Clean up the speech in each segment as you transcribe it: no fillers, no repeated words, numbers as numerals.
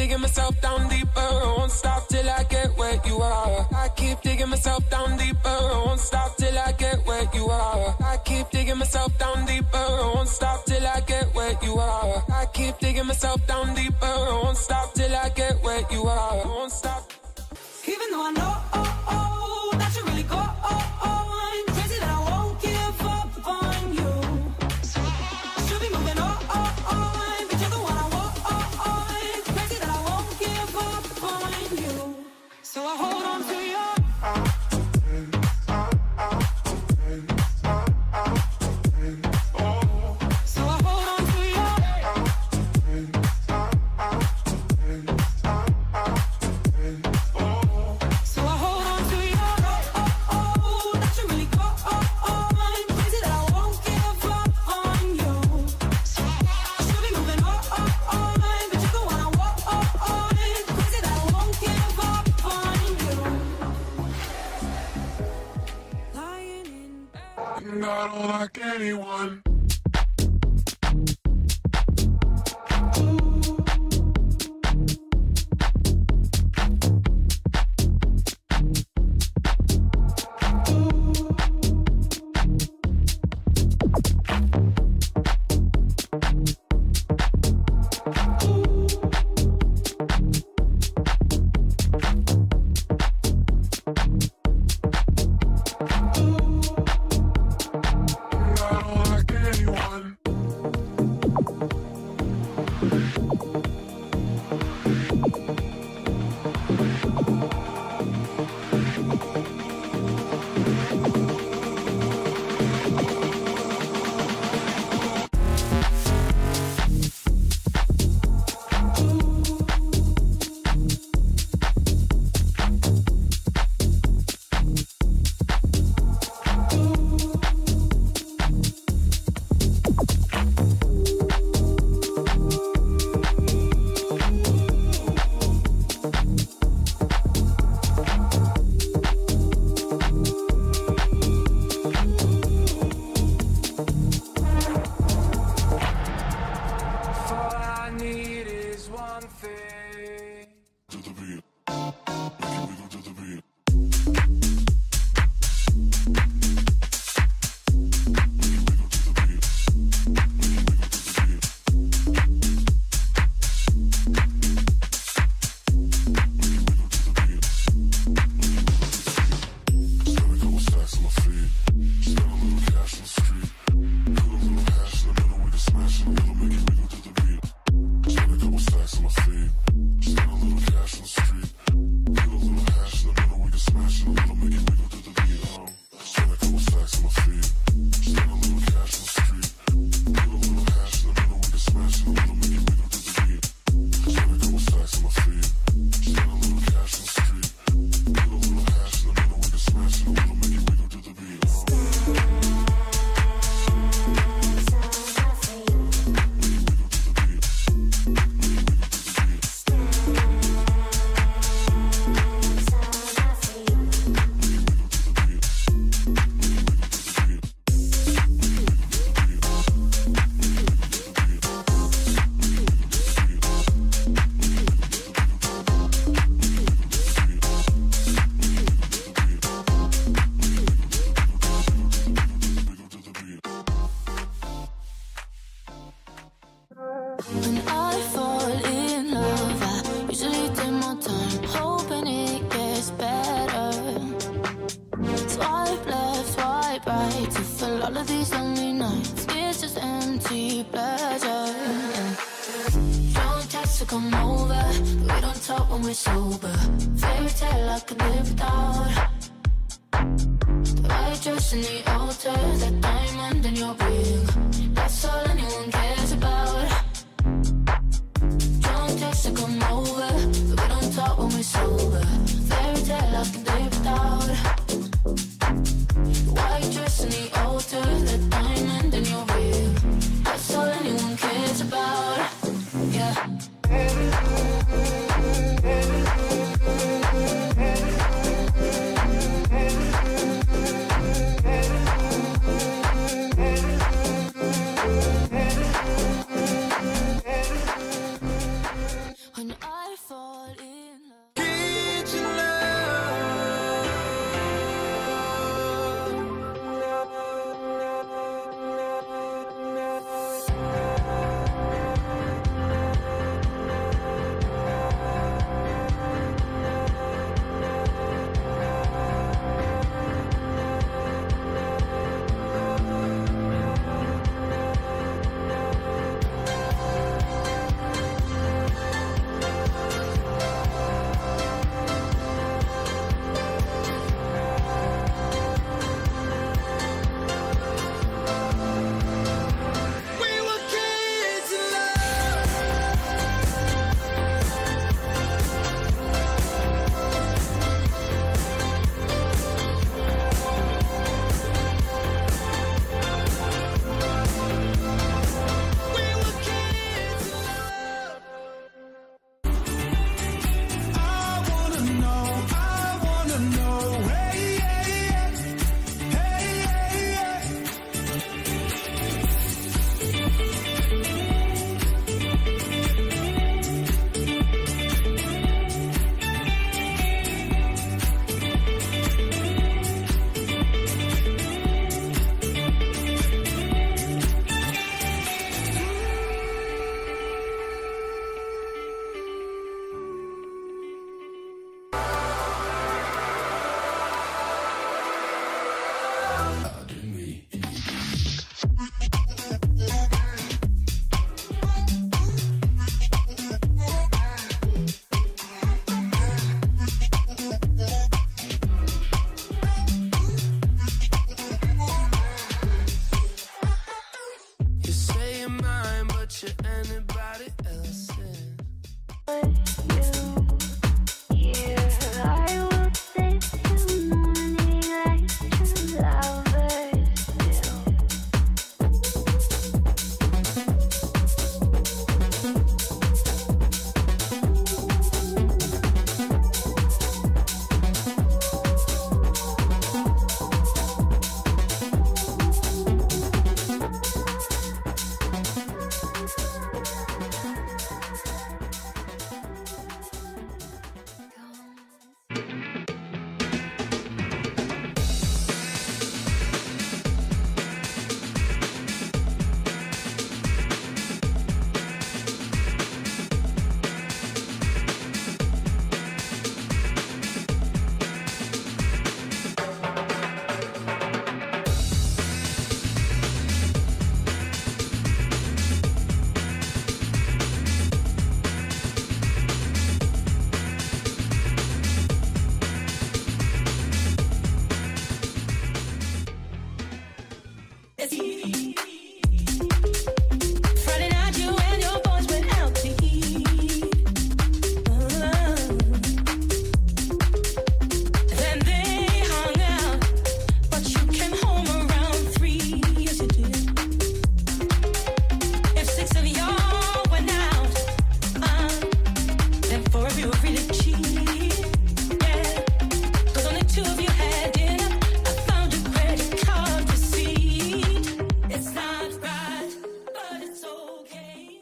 digging myself down deeper. I won't stop till I get where you are. I keep digging myself down deeper. I won't stop till I get where you are. I keep digging myself down deeper. I won't stop till I get where you are. I keep digging myself down deeper. I won't stop till I get where you are. I won't stop. Even though I know that you really go on, crazy that I won't give up on you. I should be moving on, but you're the one I want. Crazy that I won't give up on you. So I hold on to your. I don't like anyone. When I fall in love, I usually take my time, hoping it gets better. Swipe left, swipe right, to fill all of these lonely nights. It's just empty pleasure. Don't text to come over, we don't talk when we're sober. Fairy tale I could live without. The white dress in the altar, that diamond in your ring, that's all anyone cares about. To come over, but we don't talk when we're sober. Fairy tale I can live without. The white dress in the altar, that diamond in your ring, that's all anyone cares about. Yeah. When I Friday night, you and your boys went out to eat. Then they hung out, but you came home around 3. Yes, you did. If 6 of y'all went out, then 4 of you were really cheap. Yeah, 'cause only 2 of you had dinner. I found your credit card receipt. It's not right, but it's okay.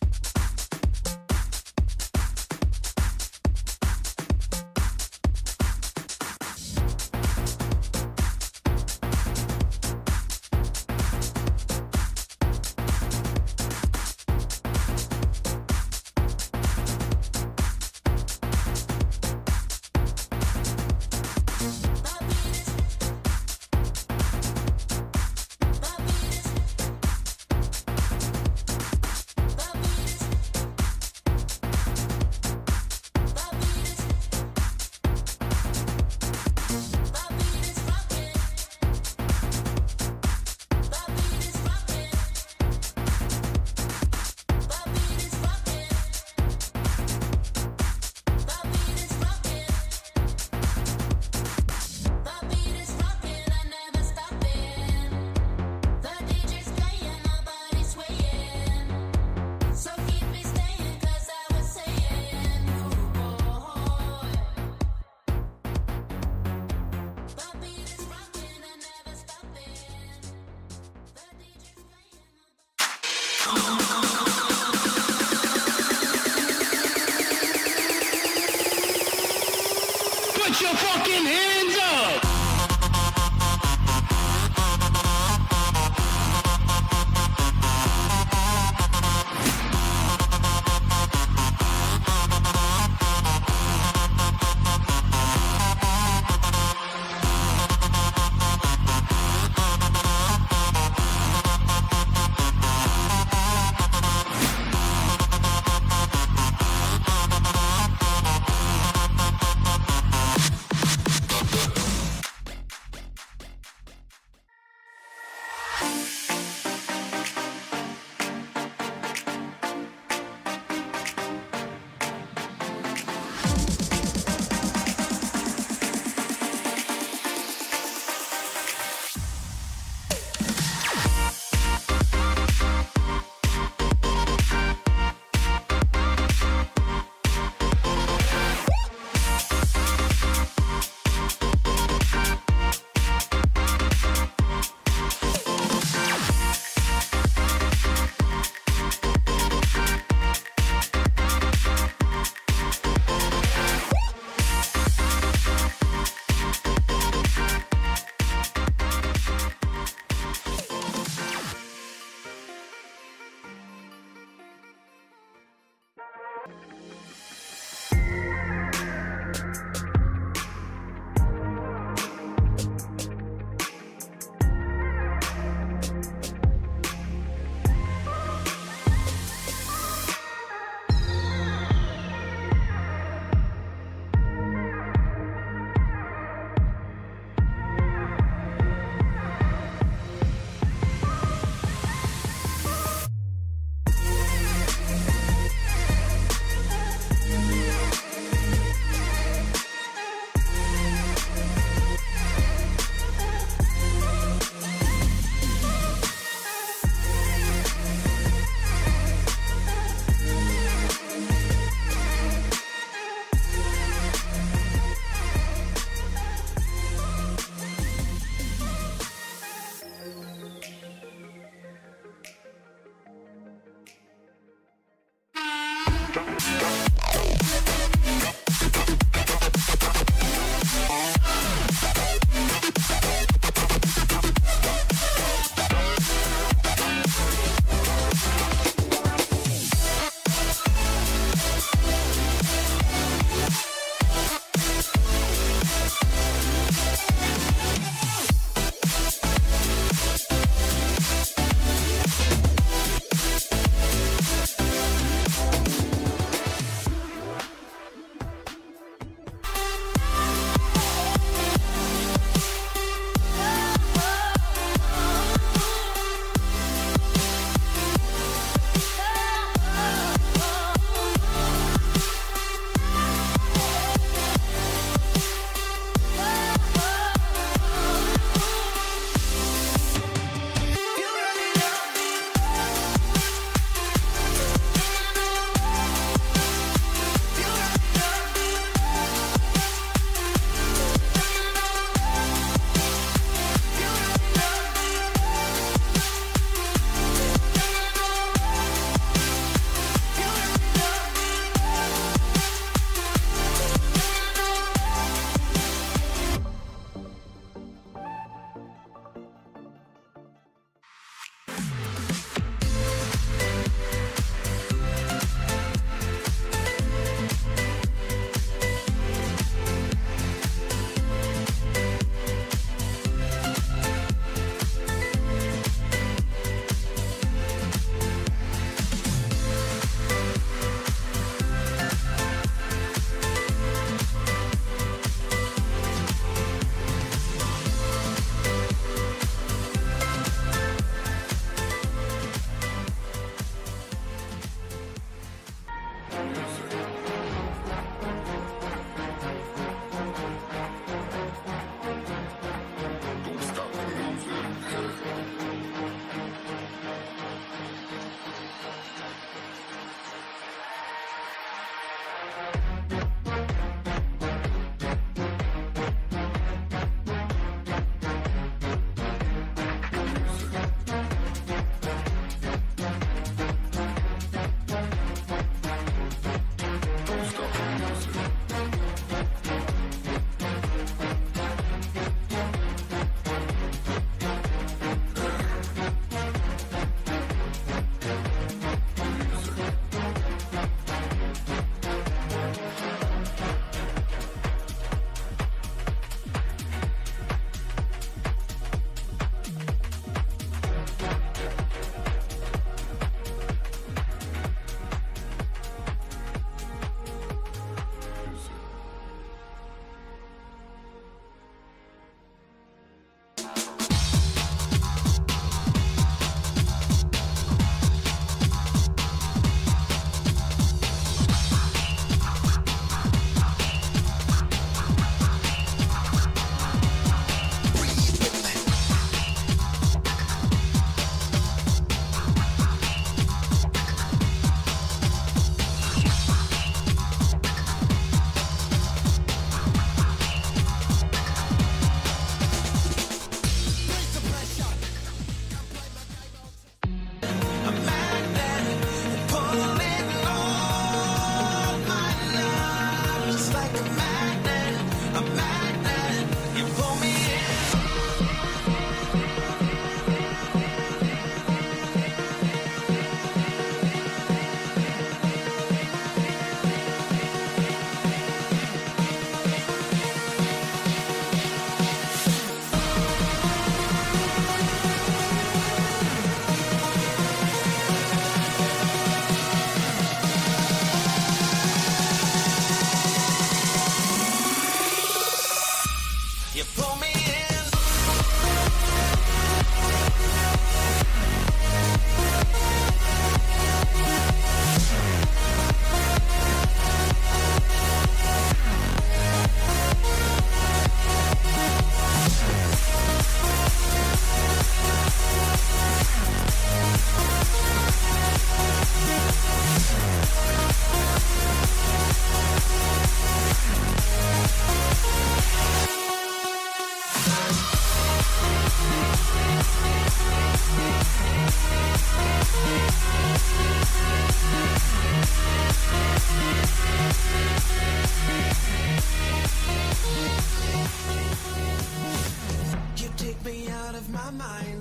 Put your fucking hands up!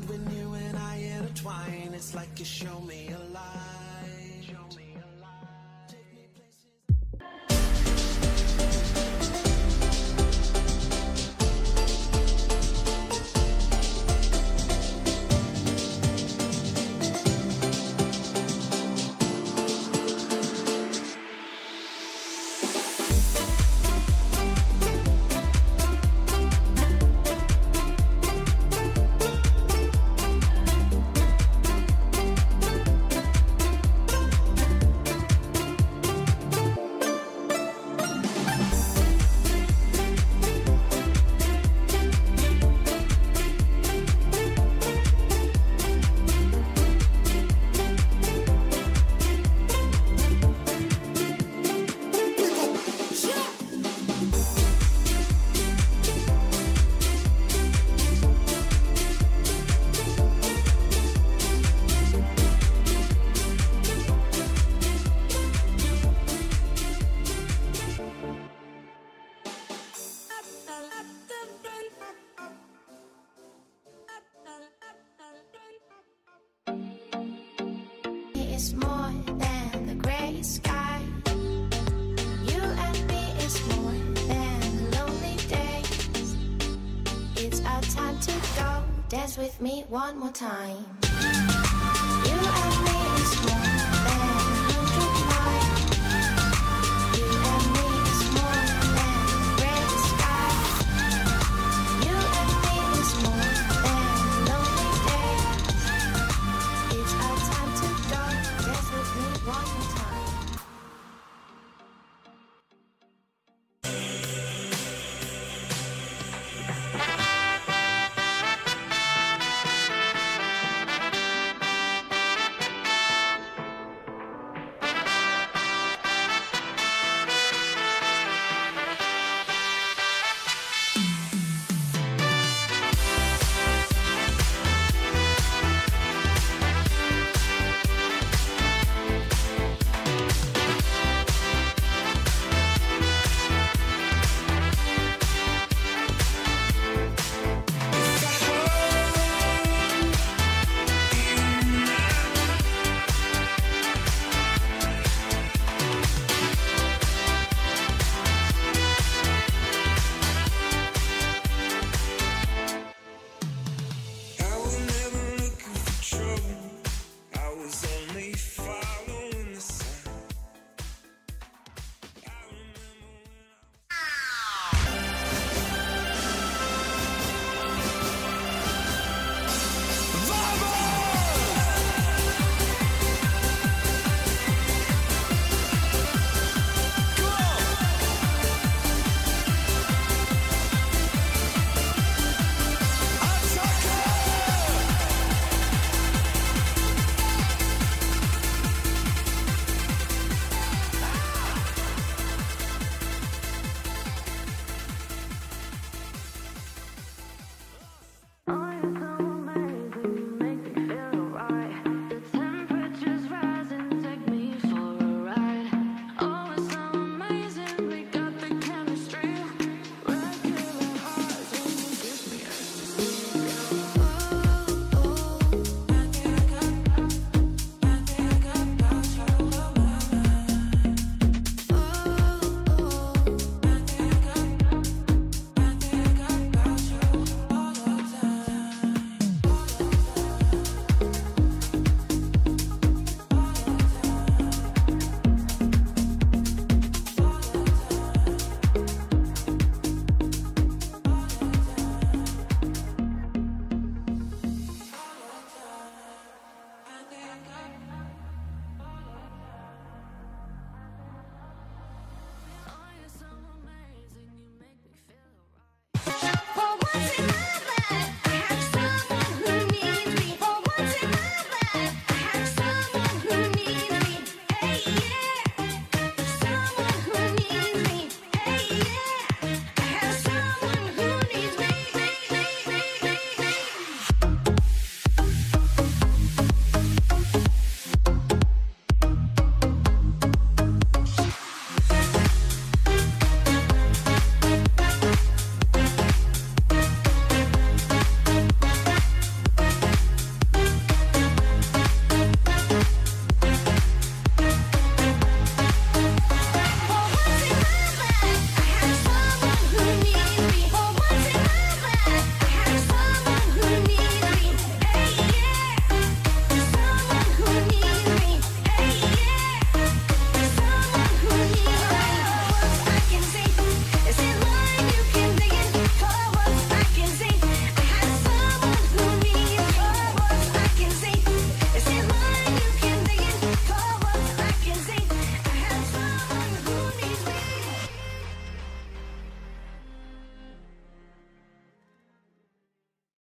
mind when you and I intertwine. It's like you show me a light. Take me places. It's more than the gray sky. You and me is more than the lonely days. It's our time to go. Dance with me one more time. You and